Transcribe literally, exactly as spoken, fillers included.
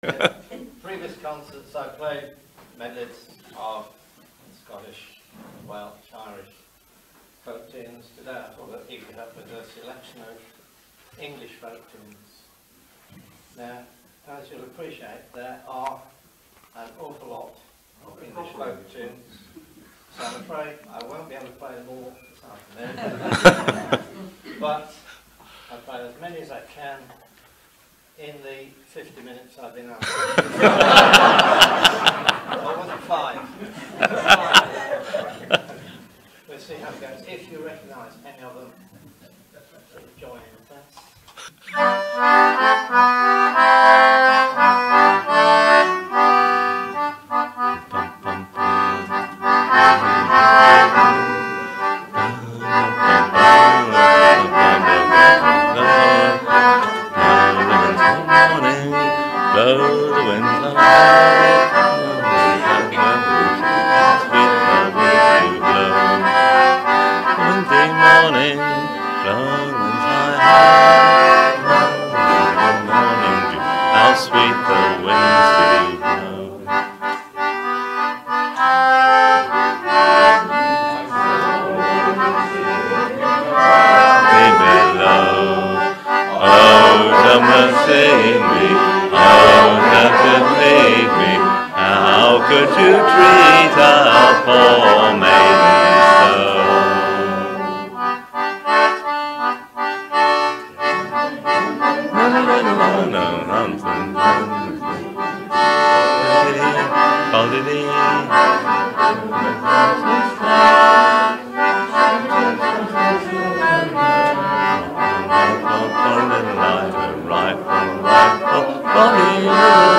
In previous concerts I played medleys of Scottish, Welsh, Irish folk tunes. Today I thought that you could help with a selection of English folk tunes. Now, as you'll appreciate, there are an awful lot of English folk tunes, so I'm afraid I won't be able to play them all this afternoon. But I'll play as many as I can in the fifty minutes I've been out. Or was it five? We'll see how it goes. If you recognise any of them, please join in with us. Bye.